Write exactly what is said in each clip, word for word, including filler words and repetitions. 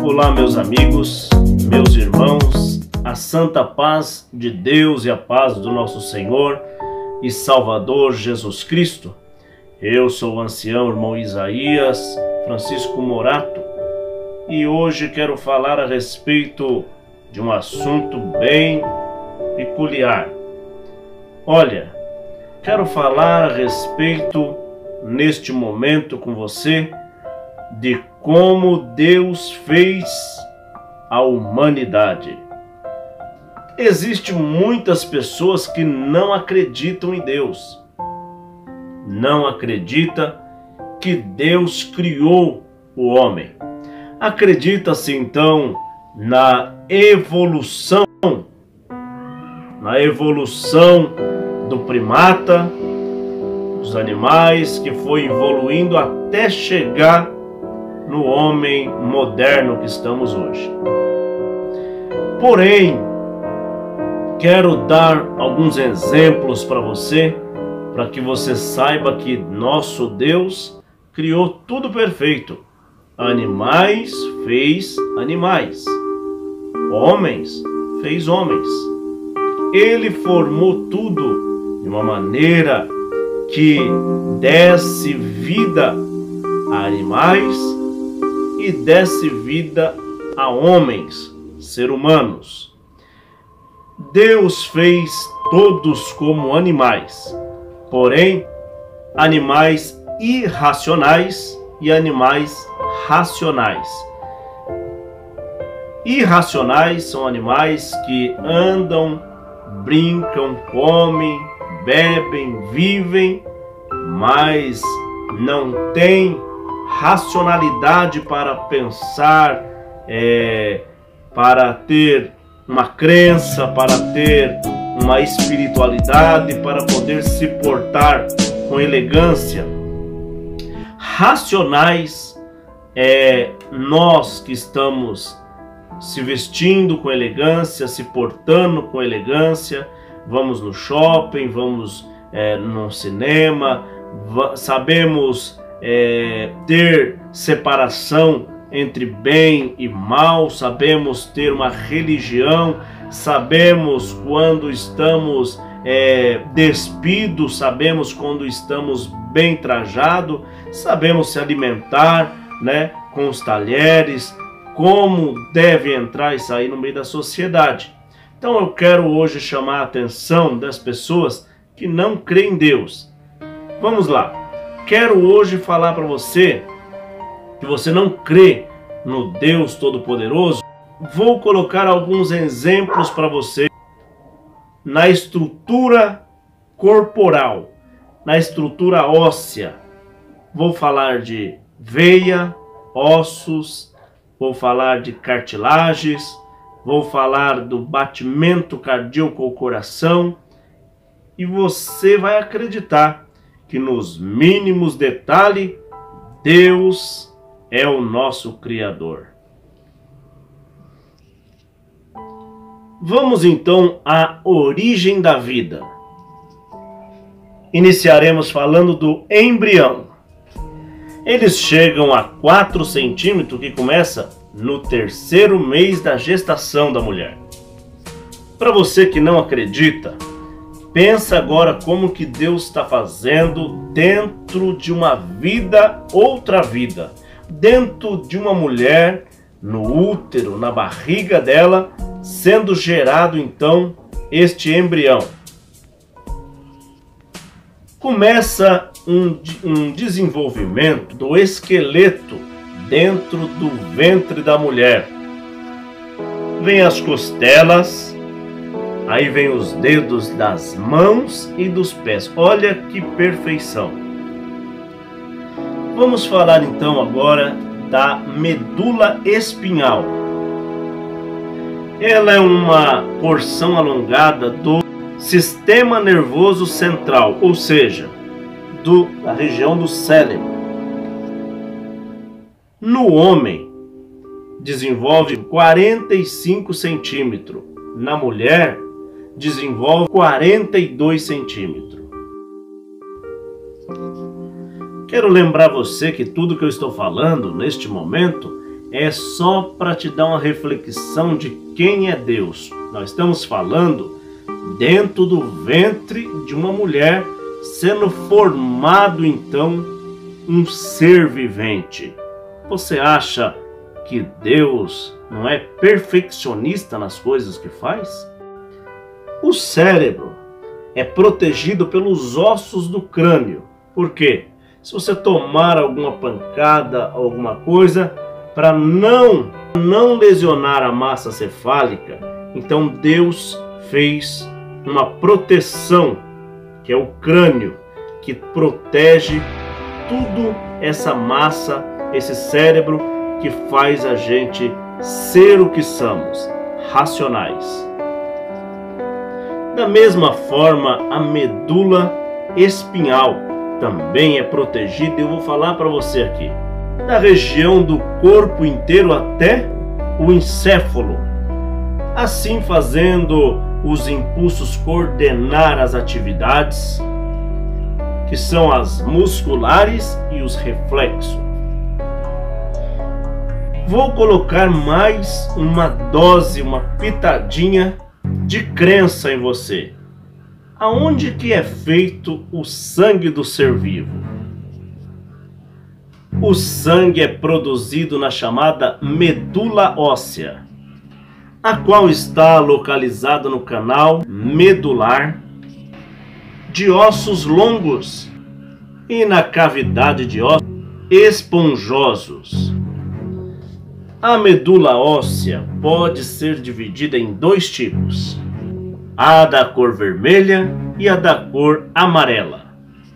Olá, meus amigos, meus irmãos, a santa paz de Deus e a paz do nosso Senhor e Salvador Jesus Cristo. Eu sou o ancião irmão Isaías Francisco Morato e hoje quero falar a respeito de um assunto bem peculiar. Olha, quero falar a respeito neste momento com você de como Deus fez a humanidade. Existem muitas pessoas que não acreditam em Deus. Não acredita que Deus criou o homem. Acredita-se então na evolução, na evolução do primata, dos animais, que foi evoluindo até chegar no homem moderno que estamos hoje. Porém, quero dar alguns exemplos para você, para que você saiba que nosso Deus criou tudo perfeito. Animais fez animais, homens fez homens. Ele formou tudo de uma maneira que desse vida a animais e desse vida a homens, seres humanos. Deus fez todos como animais, porém, animais irracionais e animais racionais. Irracionais são animais que andam, brincam, comem, bebem, vivem, mas não têm racionalidade para pensar, é, para ter uma crença, para ter uma espiritualidade, para poder se portar com elegância. Racionais é nós que estamos se vestindo com elegância, se portando com elegância, vamos no shopping, vamos é, no cinema, sabemos é, ter separação entre bem e mal, sabemos ter uma religião, sabemos quando estamos é, despidos, sabemos quando estamos bem trajados, sabemos se alimentar, né, com os talheres, como deve entrar e sair no meio da sociedade. Então eu quero hoje chamar a atenção das pessoas que não creem em Deus. Vamos lá. Quero hoje falar para você que você não crê no Deus Todo-Poderoso. Vou colocar alguns exemplos para você na estrutura corporal, na estrutura óssea. Vou falar de veia, ossos, vou falar de cartilagens, vou falar do batimento cardíaco ao coração, e você vai acreditar que nos mínimos detalhes Deus é o nosso Criador. Vamos então à origem da vida. Iniciaremos falando do embrião. Eles chegam a quatro centímetros, que começa no terceiro mês da gestação da mulher. Para você que não acredita, pensa agora como que Deus está fazendo dentro de uma vida, outra vida. Dentro de uma mulher, no útero, na barriga dela, sendo gerado então este embrião. Começa um, um desenvolvimento do esqueleto dentro do ventre da mulher. Vem as costelas, aí vem os dedos das mãos e dos pés. Olha que perfeição! Vamos falar então agora da medula espinhal. Ela é uma porção alongada do sistema nervoso central, ou seja, do, da região do cérebro. No homem, desenvolve quarenta e cinco centímetros. Na mulher, desenvolve quarenta e dois centímetros. Quero lembrar você que tudo que eu estou falando neste momento é só para te dar uma reflexão de quem é Deus. Nós estamos falando dentro do ventre de uma mulher, sendo formado então um ser vivente. Você acha que Deus não é perfeccionista nas coisas que faz? O cérebro é protegido pelos ossos do crânio. Por quê? Se você tomar alguma pancada, alguma coisa, para não, não lesionar a massa cefálica, então Deus fez uma proteção, que é o crânio, que protege tudo essa massa, esse cérebro que faz a gente ser o que somos, racionais. Da mesma forma, a medula espinhal também é protegida, e eu vou falar para você aqui, da região do corpo inteiro até o encéfalo, assim fazendo os impulsos coordenar as atividades, que são as musculares e os reflexos. Vou colocar mais uma dose, uma pitadinha de crença em você. Aonde que é feito o sangue do ser vivo? O sangue é produzido na chamada medula óssea, a qual está localizada no canal medular de ossos longos e na cavidade de ossos esponjosos. A medula óssea pode ser dividida em dois tipos: a da cor vermelha e a da cor amarela.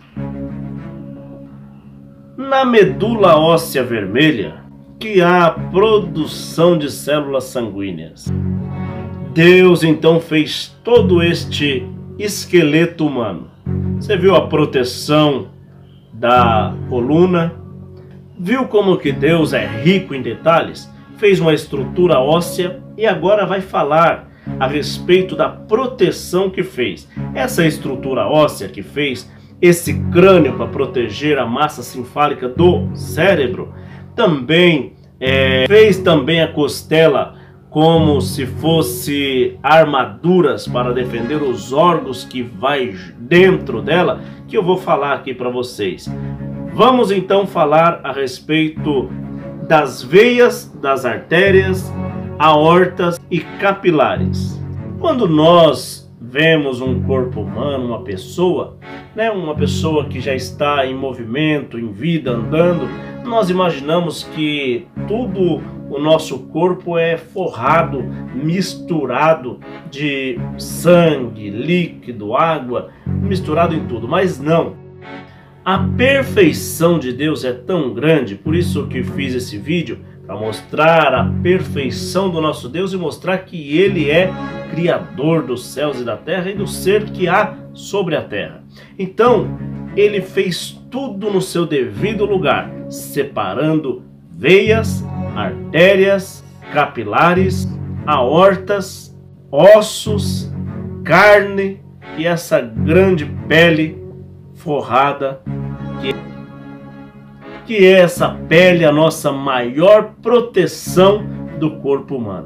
Na medula óssea vermelha, que há a produção de células sanguíneas. Deus então fez todo este esqueleto humano. Você viu a proteção da coluna? Viu como que Deus é rico em detalhes? Fez uma estrutura óssea e agora vai falar a respeito da proteção que fez. Essa estrutura óssea que fez, esse crânio para proteger a massa cefálica do cérebro, também é, fez também a costela como se fosse armaduras para defender os órgãos que vai dentro dela, que eu vou falar aqui para vocês. Vamos então falar a respeito das veias, das artérias, aortas e capilares. Quando nós vemos um corpo humano, uma pessoa, né, uma pessoa que já está em movimento, em vida, andando, nós imaginamos que tudo o nosso corpo é forrado, misturado de sangue, líquido, água, misturado em tudo, mas não. A perfeição de Deus é tão grande, por isso que fiz esse vídeo, para mostrar a perfeição do nosso Deus e mostrar que Ele é Criador dos céus e da terra e do ser que há sobre a terra. Então, Ele fez tudo no seu devido lugar, separando veias, artérias, capilares, aortas, ossos, carne e essa grande pele forrada, que, que é essa pele a nossa maior proteção do corpo humano.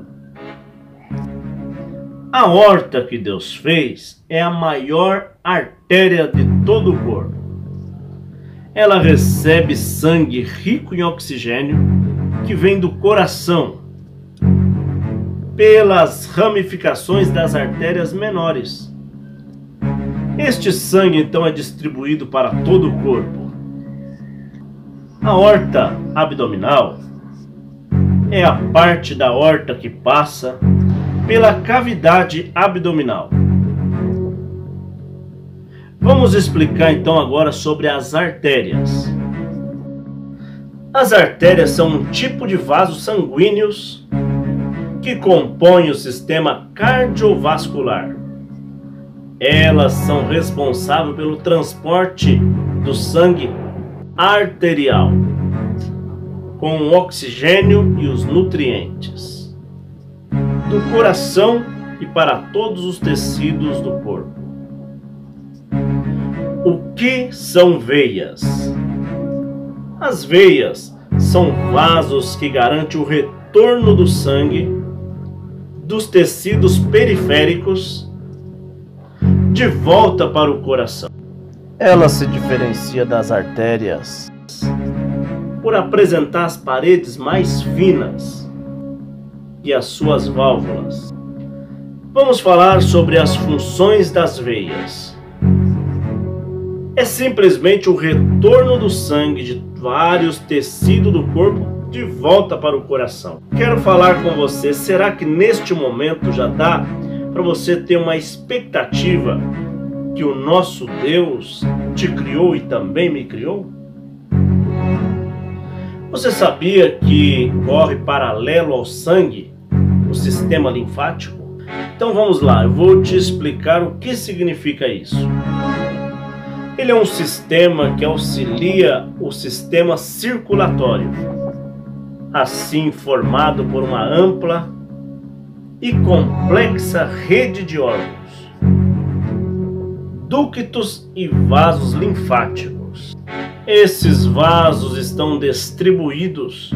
A aorta que Deus fez é a maior artéria de todo o corpo. Ela recebe sangue rico em oxigênio que vem do coração pelas ramificações das artérias menores. Este sangue então é distribuído para todo o corpo. A aorta abdominal é a parte da aorta que passa pela cavidade abdominal. Vamos explicar então agora sobre as artérias. As artérias são um tipo de vasos sanguíneos que compõem o sistema cardiovascular. Elas são responsáveis pelo transporte do sangue arterial com o oxigênio e os nutrientes do coração e para todos os tecidos do corpo. O que são veias? As veias são vasos que garantem o retorno do sangue dos tecidos periféricos de volta para o coração. Ela se diferencia das artérias por apresentar as paredes mais finas e as suas válvulas. Vamos falar sobre as funções das veias. É simplesmente o retorno do sangue de vários tecidos do corpo de volta para o coração. Quero falar com você, será que neste momento já dá para você ter uma expectativa que o nosso Deus te criou e também me criou? Você sabia que corre paralelo ao sangue o sistema linfático? Então vamos lá, eu vou te explicar o que significa isso. Ele é um sistema que auxilia o sistema circulatório, assim formado por uma ampla e complexa rede de órgãos, ductos e vasos linfáticos. Esses vasos estão distribuídos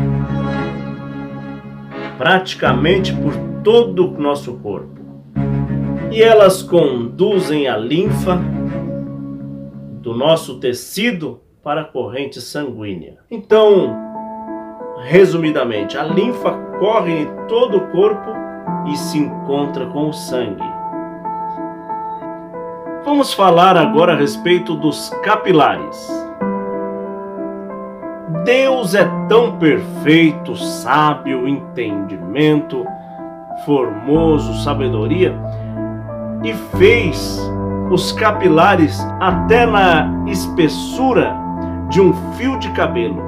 praticamente por todo o nosso corpo, e elas conduzem a linfa do nosso tecido para a corrente sanguínea. Então, resumidamente, a linfa corre em todo o corpo e se encontra com o sangue. Vamos falar agora a respeito dos capilares. Deus é tão perfeito, sábio, entendimento, formoso, sabedoria, e fez os capilares até na espessura de um fio de cabelo.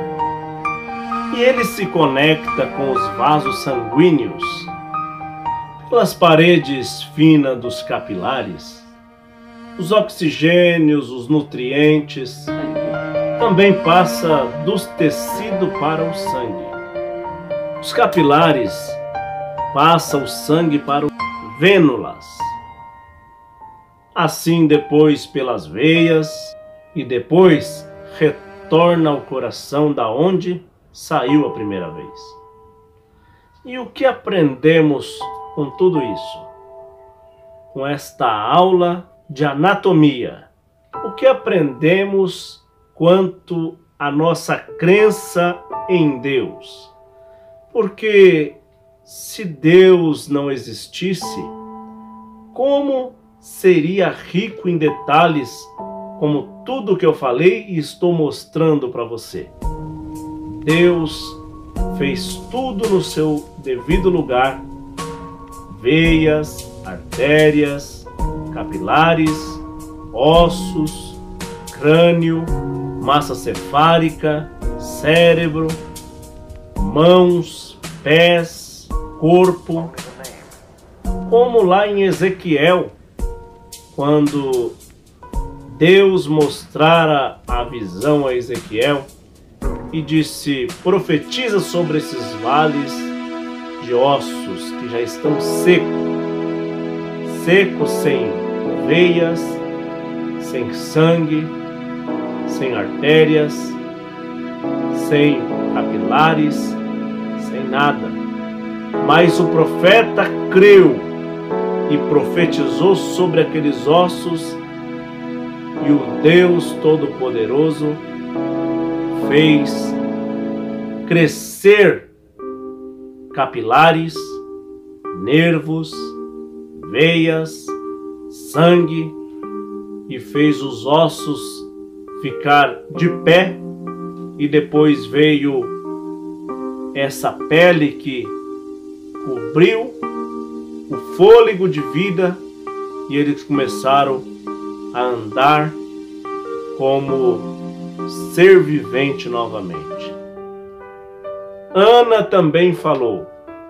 E ele se conecta com os vasos sanguíneos pelas paredes finas dos capilares. Os oxigênios, os nutrientes, também passa dos tecidos para o sangue. Os capilares passam o sangue para os vênulas. Assim depois pelas veias e depois retorna ao coração da onde saiu a primeira vez. E o que aprendemos com tudo isso? Com esta aula de anatomia, o que aprendemos quanto à nossa crença em Deus? Porque se Deus não existisse, como seria rico em detalhes, como tudo que eu falei e estou mostrando para você? Deus fez tudo no seu devido lugar: veias, artérias, capilares, ossos, crânio, massa cefálica, cérebro, mãos, pés, corpo. Como lá em Ezequiel, quando Deus mostrara a visão a Ezequiel e disse: profetiza sobre esses vales de ossos que já estão secos, secos sem veias, sem sangue, sem artérias, sem capilares, sem nada. Mas o profeta creu e profetizou sobre aqueles ossos, e o Deus Todo-Poderoso fez crescer capilares, nervos, veias, sangue, e fez os ossos ficar de pé, e depois veio essa pele que cobriu o fôlego de vida, e eles começaram a andar como ser vivente novamente. Ana também falou: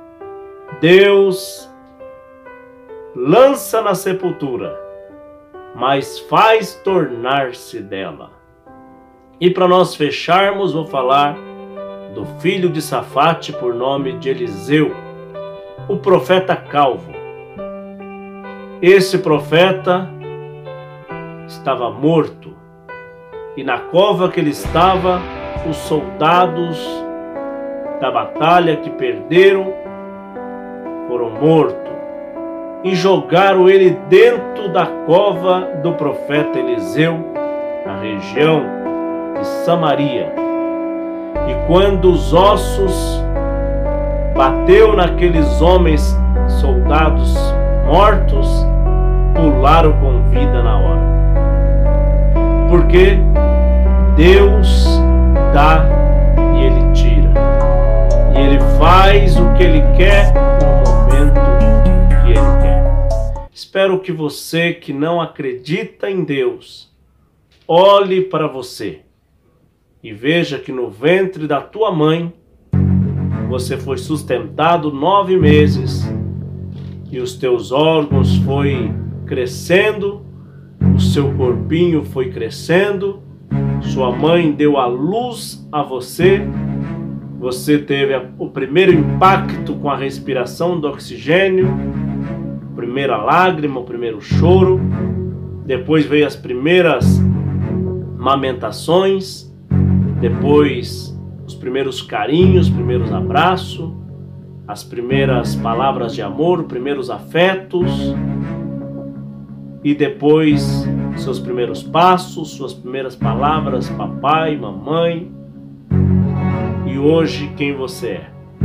Deus lança na sepultura, mas faz tornar-se dela. E para nós fecharmos, vou falar do filho de Safate, por nome de Eliseu, o profeta calvo. Esse profeta estava morto, e na cova que ele estava os soldados da batalha que perderam foram mortos e jogaram ele dentro da cova do profeta Eliseu, na região de Samaria. E quando os ossos bateu naqueles homens soldados mortos, pularam com vida na hora. Porque Deus dá e Ele tira. E Ele faz o que Ele quer no momento que Ele quer. Espero que você que não acredita em Deus, olhe para você e veja que no ventre da tua mãe você foi sustentado nove meses e os teus órgãos foi crescendo, o seu corpinho foi crescendo, sua mãe deu a luz a você, você teve a, o primeiro impacto com a respiração do oxigênio, a primeira lágrima, o primeiro choro, depois veio as primeiras amamentações, depois os primeiros carinhos, os primeiros abraços, as primeiras palavras de amor, os primeiros afetos, e depois seus primeiros passos, suas primeiras palavras, papai, mamãe, e hoje quem você é.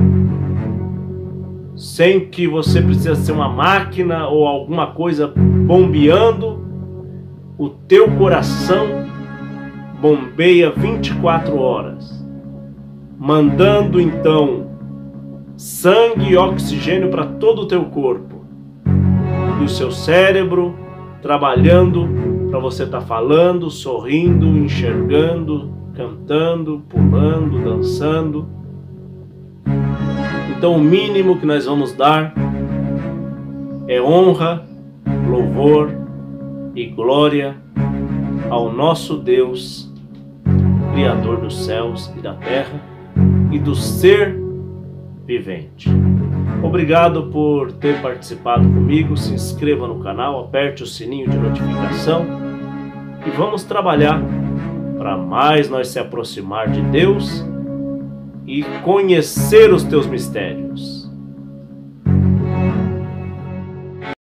Sem que você precise ser uma máquina ou alguma coisa bombeando, o teu coração bombeia vinte e quatro horas, mandando então sangue e oxigênio para todo o teu corpo, e o seu cérebro trabalhando para você estar falando, sorrindo, enxergando, cantando, pulando, dançando. Então o mínimo que nós vamos dar é honra, louvor e glória ao nosso Deus, Criador dos céus e da terra e do ser vivente. Obrigado por ter participado comigo. Se inscreva no canal, aperte o sininho de notificação e vamos trabalhar para mais nós se aproximar de Deus e conhecer os teus mistérios.